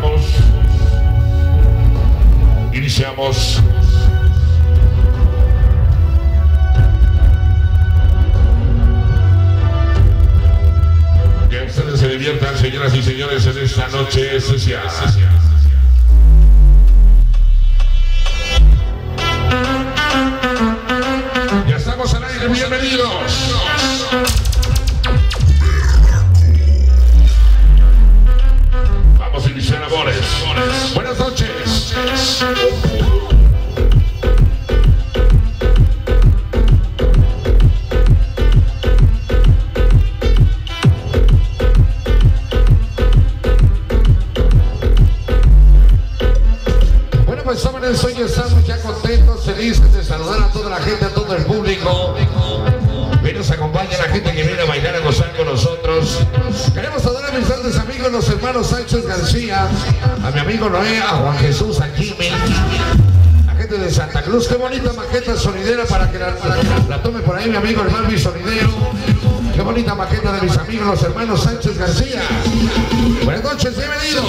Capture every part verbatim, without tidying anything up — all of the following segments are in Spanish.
Iniciamos. Iniciamos. Que ustedes se diviertan, señoras y señores, en esta noche especial. Ya estamos al aire, bienvenidos. Vamos a iniciar, amores. Buenas noches. Bueno, pues jóvenes, hoy estamos ya contentos, felices de saludar a toda la gente, a todo el público. Hoy nos acompaña la gente que viene a bailar, a gozar con nosotros. Queremos saludar a mis grandes amigos, los hermanos Sánchez García, a mi amigo Noé, a Juan Jesús, a Jimmy, la gente de Santa Cruz. Qué bonita maqueta sonidera para que la, para que la, la tome por ahí mi amigo el Malvi Sonidero. Qué bonita maqueta de mis amigos, los hermanos Sánchez García. Buenas noches, bienvenidos.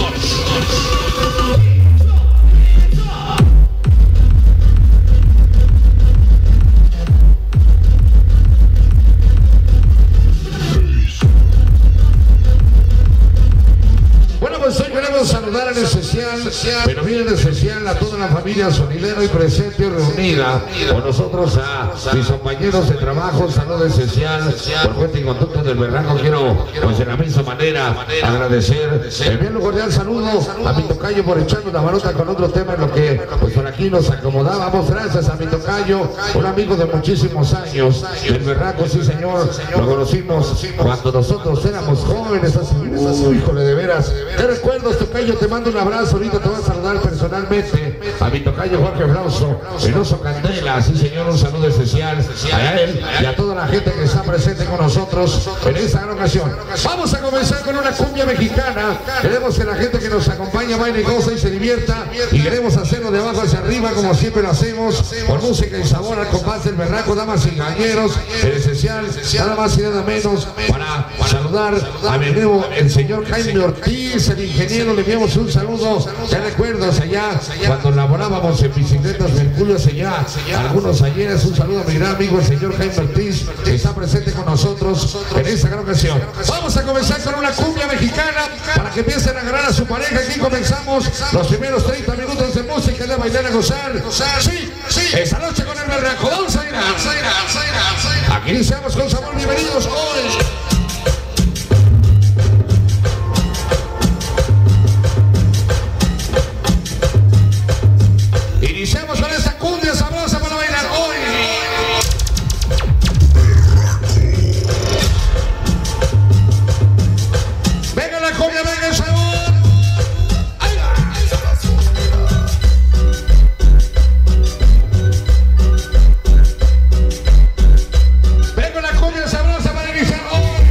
Hoy queremos saludar en especial, pero bien en especial a toda la familia sonidera y presente y reunida con nosotros, a mis compañeros de trabajo. Saludo especial por cuenta y conducto del Berraco. Quiero, pues de la misma manera, agradecer el bien cordial saludo a mi tocayo por echarnos la marota con otro tema en lo que pues por aquí nos acomodábamos. Gracias a mi tocayo, un amigo de muchísimos años del Berraco, sí señor, lo conocimos cuando nosotros éramos jóvenes. Uy, híjole, de veras. Te recuerdos, tocayo, te mando un abrazo. Ahorita te voy a saludar personalmente a mi tocayo Jorge Flauso, el oso Candela. Sí señor, un saludo especial a él y a toda la gente que está presente con nosotros en esta gran ocasión. Vamos a comenzar con una cumbia mexicana. Queremos que la gente que nos acompaña baile, goza y se divierta, y queremos hacerlo de abajo hacia arriba como siempre lo hacemos, con música y sabor al compás del Berraco. Damas y caballeros, en especial, nada más y nada menos, para saludar a mi amigo el señor Jaime Ortiz, el ingeniero. Le enviamos un saludo. Te recuerdas allá cuando laborábamos en Bicicletas Mercurio, allá algunos ayeres. Un saludo a mi gran amigo el señor Jaime Ortiz, que está presente con nosotros en esta gran ocasión. Vamos a comenzar con una cumbia mexicana para que empiecen a agarrar a su pareja. Aquí comenzamos los primeros treinta minutos de música, de bailar, a gozar. Sí, sí, esta noche con el Berraco. Vamos a ir a... Aquí iniciamos con sabor. Bienvenidos hoy. Iniciamos con esta cumbia sabrosa para bailar hoy. Venga la cumbia, venga el sabor. Ahí va. Venga la cumbia sabrosa para iniciar hoy.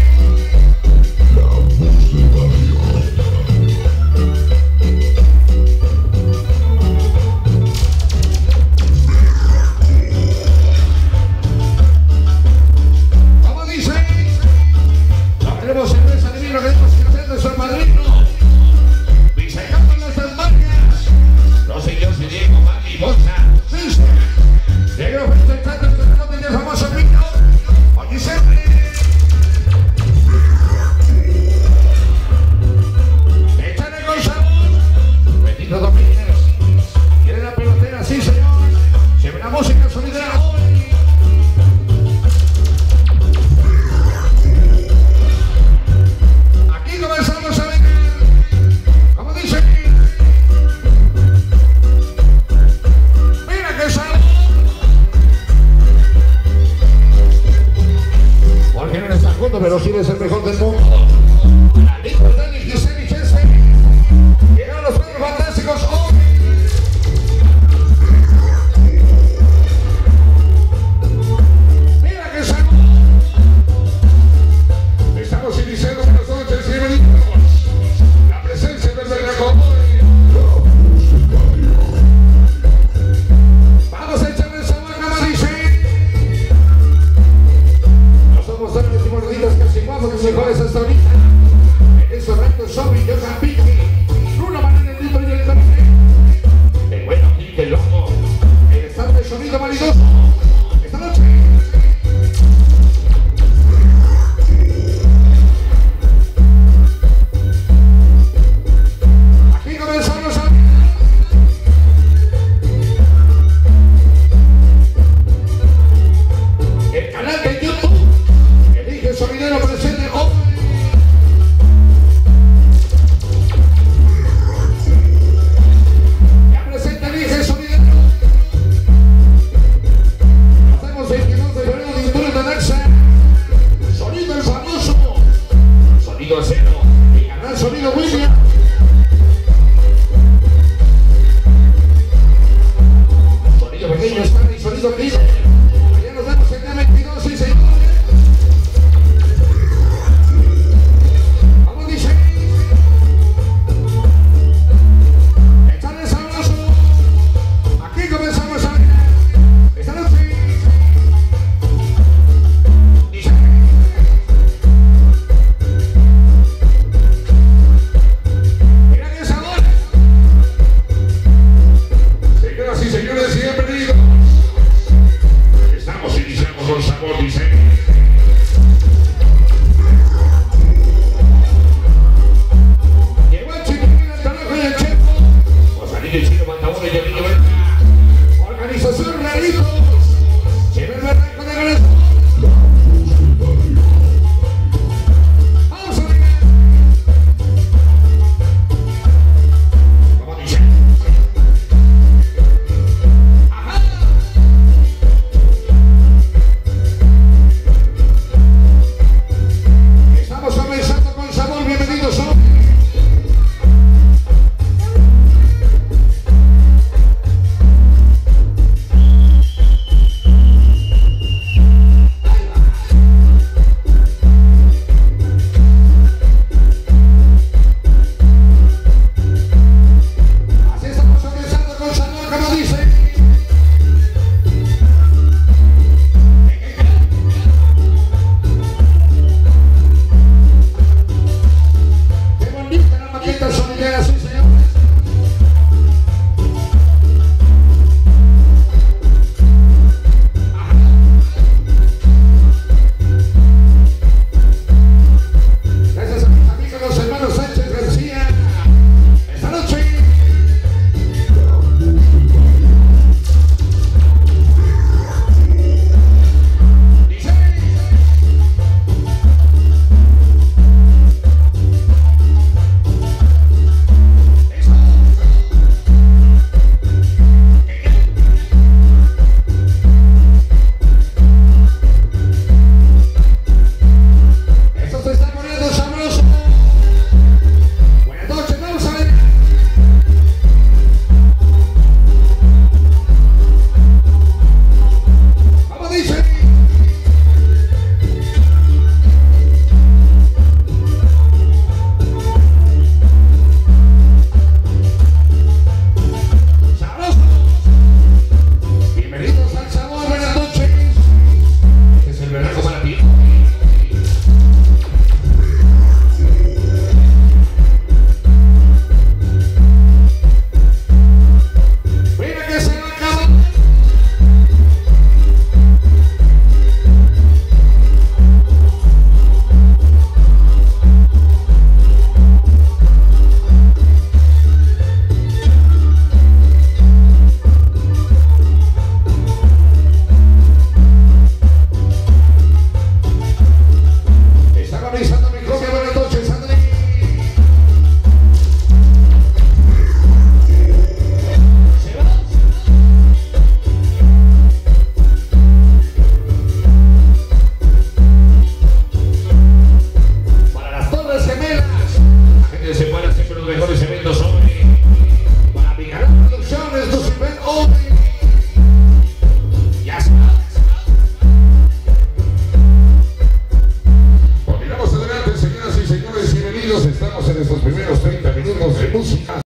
que así